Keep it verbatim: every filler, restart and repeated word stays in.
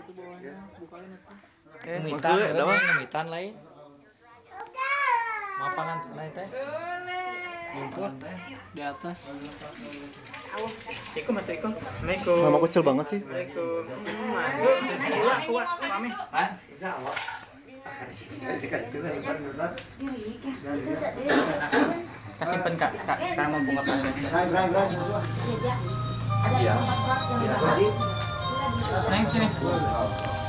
itu bawahnya, bukain itu. Eh, Ngemitan, maksudnya ada mah ngemitan lain. Mapangan tanah teh. Rumput Di atas. Assalamualaikum, Assalamualaikum. nama kecil banget sih. Waalaikumsalam. Kuat, kuat, mami. Hah? Insyaallah. Kasih pen kak, kak. Sekarang mau bunga pasir. Ada Iya. tempat yang Neng sini.